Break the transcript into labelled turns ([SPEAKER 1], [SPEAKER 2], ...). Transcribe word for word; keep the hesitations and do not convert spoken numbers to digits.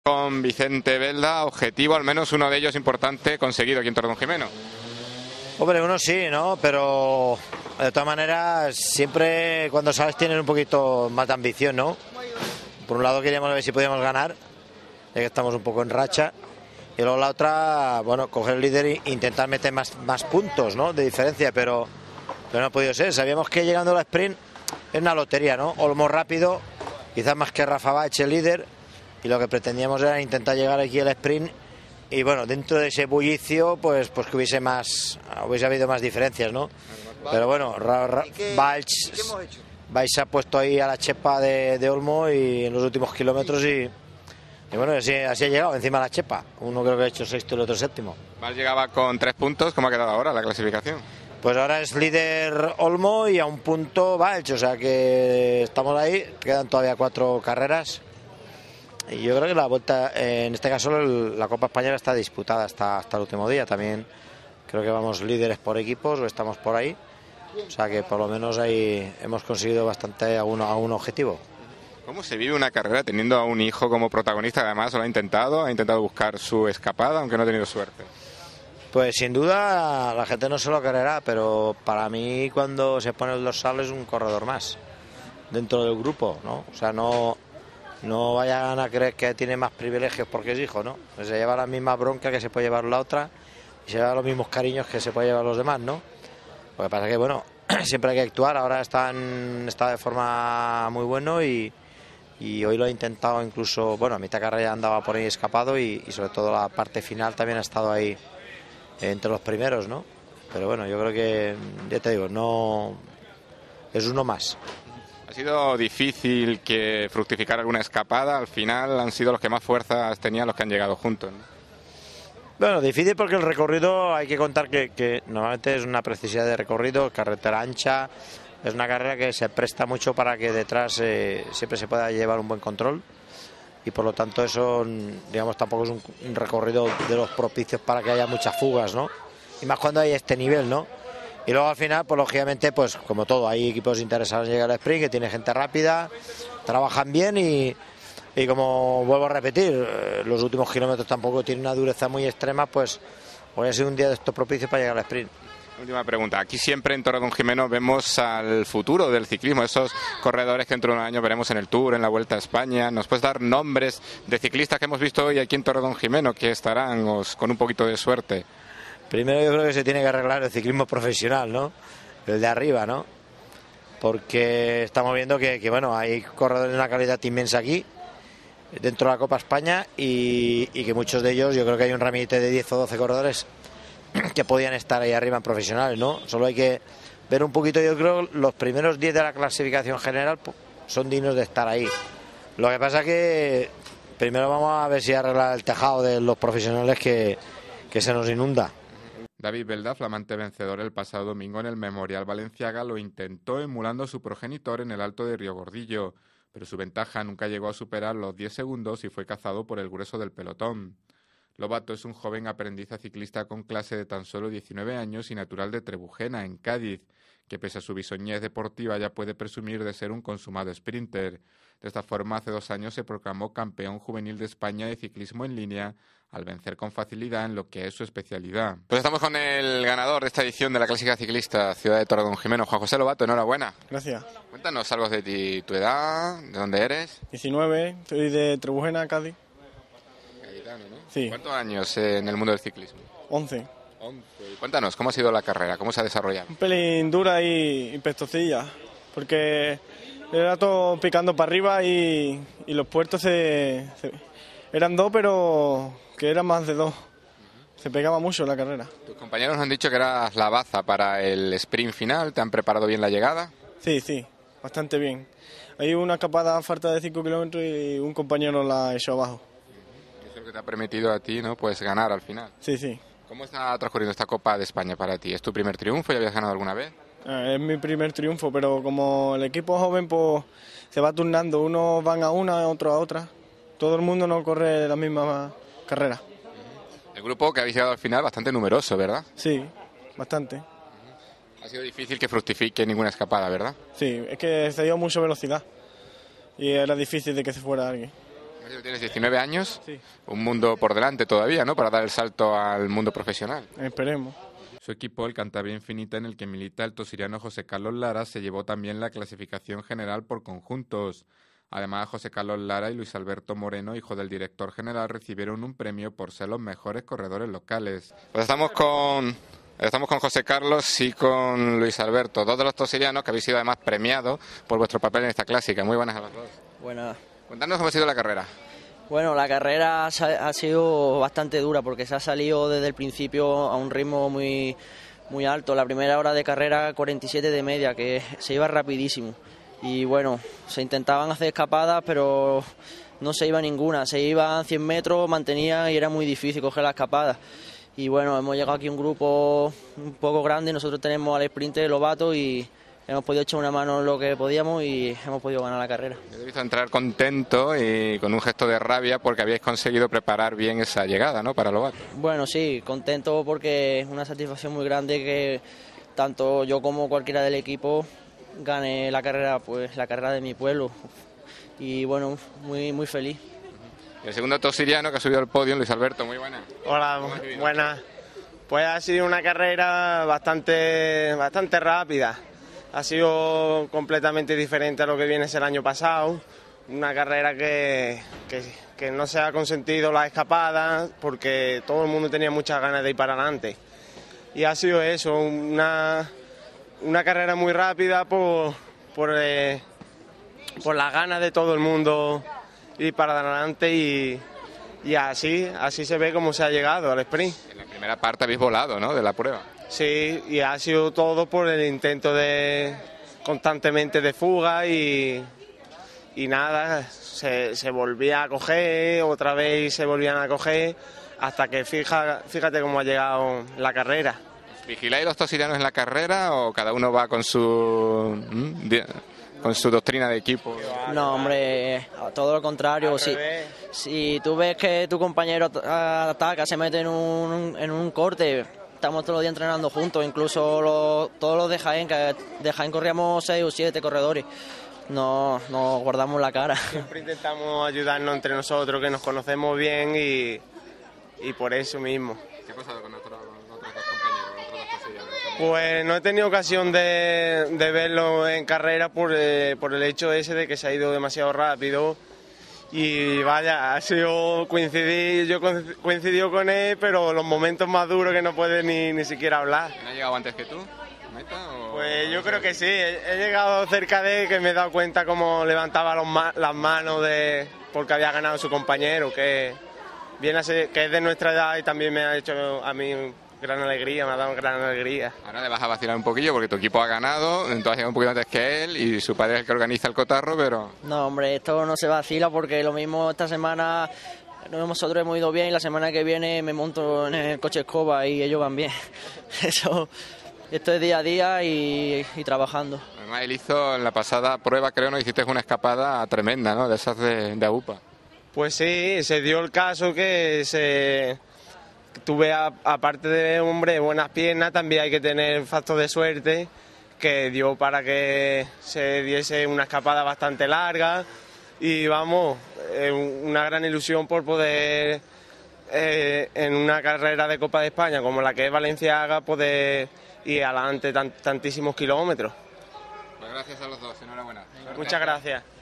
[SPEAKER 1] Con Vicente Belda, objetivo, al menos uno de ellos importante, conseguido aquí en Torredonjimeno.
[SPEAKER 2] Hombre, uno sí, ¿no? Pero de todas maneras, siempre cuando sabes tienes un poquito más de ambición, ¿no? Por un lado queríamos ver si podíamos ganar, ya que estamos un poco en racha. Y luego la otra, bueno, coger el líder e intentar meter más, más puntos, ¿no? De diferencia, pero, pero no ha podido ser. Sabíamos que llegando a la sprint es una lotería, ¿no? Olmo rápido, quizás más que Rafa Bach el líder, y lo que pretendíamos era intentar llegar aquí al sprint y bueno, dentro de ese bullicio pues pues que hubiese más hubiese habido más diferencias, ¿no? Pero bueno, Bach se ha puesto ahí a la chepa de, de Olmo y en los últimos kilómetros y, y bueno, así, así ha llegado encima de la chepa. Uno creo que ha hecho sexto y el otro séptimo.
[SPEAKER 1] Bach llegaba con tres puntos. ¿Cómo ha quedado ahora la clasificación?
[SPEAKER 2] Pues ahora es líder Olmo y a un punto Bach, o sea que estamos ahí, quedan todavía cuatro carreras. Y yo creo que la vuelta, en este caso la Copa Española está disputada hasta, hasta el último día. También creo que vamos líderes por equipos o estamos por ahí. O sea que por lo menos ahí hemos conseguido bastante a, uno, a un objetivo.
[SPEAKER 1] ¿Cómo se vive una carrera teniendo a un hijo como protagonista? Además lo ha intentado, ha intentado buscar su escapada, aunque no ha tenido suerte.
[SPEAKER 2] Pues sin duda la gente no se lo creerá, pero para mí cuando se pone el dorsal es un corredor más dentro del grupo, ¿no? O sea, no... No vayan a creer que tiene más privilegios porque es hijo, ¿no? Pues se lleva la misma bronca que se puede llevar la otra y se lleva los mismos cariños que se puede llevar los demás, ¿no? Lo que pasa es que, bueno, siempre hay que actuar. Ahora está, en, está de forma muy bueno y, y hoy lo ha intentado incluso, bueno, a mitad de carrera andaba por ahí escapado y, y sobre todo la parte final también ha estado ahí entre los primeros, ¿no? Pero bueno, yo creo que, ya te digo, no es uno más.
[SPEAKER 1] ¿Ha sido difícil que fructificar alguna escapada? Al final han sido los que más fuerzas tenían los que han llegado juntos, ¿no?
[SPEAKER 2] Bueno, difícil porque el recorrido hay que contar que, que normalmente es una precisidad de recorrido, carretera ancha, es una carrera que se presta mucho para que detrás eh, siempre se pueda llevar un buen control y por lo tanto eso, digamos, tampoco es un, un recorrido de los propicios para que haya muchas fugas, ¿no? Y más cuando hay este nivel, ¿no? Y luego al final, pues lógicamente, pues como todo, hay equipos interesados en llegar al sprint, que tiene gente rápida, trabajan bien y, y como vuelvo a repetir, los últimos kilómetros tampoco tienen una dureza muy extrema, pues hoy ha sido un día de estos propicios para llegar al sprint.
[SPEAKER 1] Última pregunta, aquí siempre en Torredonjimeno vemos al futuro del ciclismo, esos corredores que dentro de un año veremos en el Tour, en la Vuelta a España. ¿Nos puedes dar nombres de ciclistas que hemos visto hoy aquí en Torredonjimeno que estarán os, con un poquito de suerte?
[SPEAKER 2] Primero yo creo que se tiene que arreglar el ciclismo profesional, ¿no? El de arriba, ¿no? Porque estamos viendo que, que bueno, hay corredores de una calidad inmensa aquí, dentro de la Copa España, y, y que muchos de ellos, yo creo que hay un ramillete de diez o doce corredores que podían estar ahí arriba en profesionales, ¿no? Solo hay que ver un poquito, yo creo, los primeros diez de la clasificación general son dignos de estar ahí. Lo que pasa que primero vamos a ver si arregla el tejado de los profesionales que, que se nos inunda.
[SPEAKER 1] David Belda, flamante vencedor el pasado domingo en el Memorial Balenciaga, lo intentó emulando a su progenitor en el Alto de Río Gordillo, pero su ventaja nunca llegó a superar los diez segundos y fue cazado por el grueso del pelotón. Lobato es un joven aprendiz ciclista con clase de tan solo diecinueve años y natural de Trebujena, en Cádiz, que pese a su bisoñez deportiva ya puede presumir de ser un consumado sprinter. De esta forma, hace dos años se proclamó campeón juvenil de España de ciclismo en línea, al vencer con facilidad en lo que es su especialidad. Pues estamos con el ganador de esta edición de la Clásica Ciclista Ciudad de Torredonjimeno, Juan José Lobato, enhorabuena.
[SPEAKER 3] Gracias.
[SPEAKER 1] Cuéntanos algo de ti, tu edad, de dónde eres.
[SPEAKER 3] diecinueve, soy de Trebujena, Cádiz.
[SPEAKER 1] Gaditano, ¿no?
[SPEAKER 3] Sí.
[SPEAKER 1] ¿Cuántos años eh, en el mundo del ciclismo?
[SPEAKER 3] once.
[SPEAKER 1] once. Cuéntanos, ¿cómo ha sido la carrera? ¿Cómo se ha desarrollado?
[SPEAKER 3] Un pelín dura y, y pestocilla, porque era todo picando para arriba y, y los puertos se, se, eran dos, pero que eran más de dos. Se pegaba mucho la carrera.
[SPEAKER 1] Tus compañeros han dicho que eras la baza para el sprint final. ¿Te han preparado bien la llegada?
[SPEAKER 3] Sí, sí, bastante bien. Hay una escapada a falta de cinco kilómetros y un compañero la echó abajo.
[SPEAKER 1] Eso es lo que te ha permitido a ti, ¿no? Pues ganar al final.
[SPEAKER 3] Sí, sí.
[SPEAKER 1] ¿Cómo está transcurriendo esta Copa de España para ti? ¿Es tu primer triunfo? ¿Ya habías ganado alguna vez?
[SPEAKER 3] Eh, es mi primer triunfo, pero como el equipo joven pues se va turnando. Unos van a una, otros a otra. Todo el mundo no corre la misma carrera.
[SPEAKER 1] El grupo que habéis llegado al final bastante numeroso, ¿verdad?
[SPEAKER 3] Sí, bastante.
[SPEAKER 1] Ha sido difícil que fructifique ninguna escapada, ¿verdad?
[SPEAKER 3] Sí, es que se dio mucha velocidad y era difícil de que se fuera alguien.
[SPEAKER 1] Tienes diecinueve años,
[SPEAKER 3] Sí.
[SPEAKER 1] un mundo por delante todavía, ¿no? Para dar el salto al mundo profesional.
[SPEAKER 3] Esperemos.
[SPEAKER 1] Su equipo, el Cantabria Infinita, en el que milita el tosiriano José Carlos Lara, se llevó también la clasificación general por conjuntos. Además, José Carlos Lara y Luis Alberto Moreno, hijo del director general, recibieron un premio por ser los mejores corredores locales. Pues estamos con, estamos con José Carlos y con Luis Alberto, dos de los tosirianos que habéis sido además premiados por vuestro papel en esta clásica. Muy buenas a los dos.
[SPEAKER 4] Buenas.
[SPEAKER 1] Cuéntanos cómo ha sido la carrera.
[SPEAKER 4] Bueno, la carrera ha sido bastante dura porque se ha salido desde el principio a un ritmo muy, muy alto. La primera hora de carrera cuarenta y siete de media, que se iba rapidísimo. Y bueno, se intentaban hacer escapadas, pero no se iba ninguna. Se iban cien metros, mantenían y era muy difícil coger la escapada. Y bueno, hemos llegado aquí un grupo un poco grande. Nosotros tenemos al sprinter Lobato y hemos podido echar una mano en lo que podíamos y hemos podido ganar la carrera.
[SPEAKER 1] Yo he visto entrar contento y con un gesto de rabia porque habíais conseguido preparar bien esa llegada, ¿no?, para Lobato.
[SPEAKER 4] Bueno, sí, contento porque es una satisfacción muy grande que tanto yo como cualquiera del equipo gane la carrera, pues la carrera de mi pueblo. Y bueno, muy muy feliz.
[SPEAKER 1] Y el segundo tosiriano que ha subido al podio, Luis Alberto, muy buena.
[SPEAKER 5] Hola, buenas. Pues ha sido una carrera bastante, bastante rápida. Ha sido completamente diferente a lo que viene a ser el año pasado. Una carrera que, que, que no se ha consentido la escapada porque todo el mundo tenía muchas ganas de ir para adelante. Y ha sido eso, una, una carrera muy rápida por, por, eh, por las ganas de todo el mundo ir para adelante y, y así, así se ve cómo se ha llegado al sprint.
[SPEAKER 1] En la primera parte habéis volado, ¿no?, de la prueba.
[SPEAKER 5] Sí, y ha sido todo por el intento de constantemente de fuga y, y nada, se, se volvía a coger, otra vez se volvían a coger, hasta que fija, fíjate cómo ha llegado la carrera.
[SPEAKER 1] ¿Vigiláis los tosirianos en la carrera o cada uno va con su con su doctrina de equipo?
[SPEAKER 4] No, hombre, todo lo contrario. Si, si tú ves que tu compañero ataca, se mete en un, en un corte, estamos todos los días entrenando juntos, incluso los, todos los de Jaén, que de Jaén corríamos seis o siete corredores, no, nos guardamos la cara.
[SPEAKER 5] Siempre intentamos ayudarnos entre nosotros, que nos conocemos bien y, y por eso mismo.
[SPEAKER 1] ¿Qué ha pasado con otros, con otros dos compañeros, con otros dos tosirianos?
[SPEAKER 5] Pues no he tenido ocasión de, de verlo en carrera por, eh, por el hecho ese de que se ha ido demasiado rápido. Y vaya, ha sido coincidir, yo coincidió con él, pero los momentos más duros que no puede ni, ni siquiera hablar.
[SPEAKER 1] ¿No ha llegado antes que tú, Meta? O...
[SPEAKER 5] Pues yo creo que sí, he, he llegado cerca de él, que me he dado cuenta cómo levantaba los ma las manos de porque había ganado su compañero, que viene a ser, que es de nuestra edad y también me ha hecho a mí gran alegría, me ha dado gran alegría.
[SPEAKER 1] Ahora le vas a vacilar un poquillo porque tu equipo ha ganado, entonces has llegado un poquito antes que él y su padre es el que organiza el cotarro, pero...
[SPEAKER 4] No, hombre, esto no se vacila porque lo mismo esta semana nosotros hemos ido bien y la semana que viene me monto en el coche escoba y ellos van bien. Eso, esto es día a día y, y trabajando.
[SPEAKER 1] Además, él hizo en la pasada prueba, creo, no hiciste una escapada tremenda, ¿no?, de esas de, de AUPA.
[SPEAKER 5] Pues sí, se dio el caso que se... Tuve, a, aparte de, hombre, buenas piernas, también hay que tener factor de suerte, que dio para que se diese una escapada bastante larga y vamos, eh, una gran ilusión por poder, eh, en una carrera de Copa de España como la que es Valenciaga, poder ir adelante tant, tantísimos kilómetros.
[SPEAKER 1] Pues gracias a los dos, enhorabuena.
[SPEAKER 5] Muchas gracias.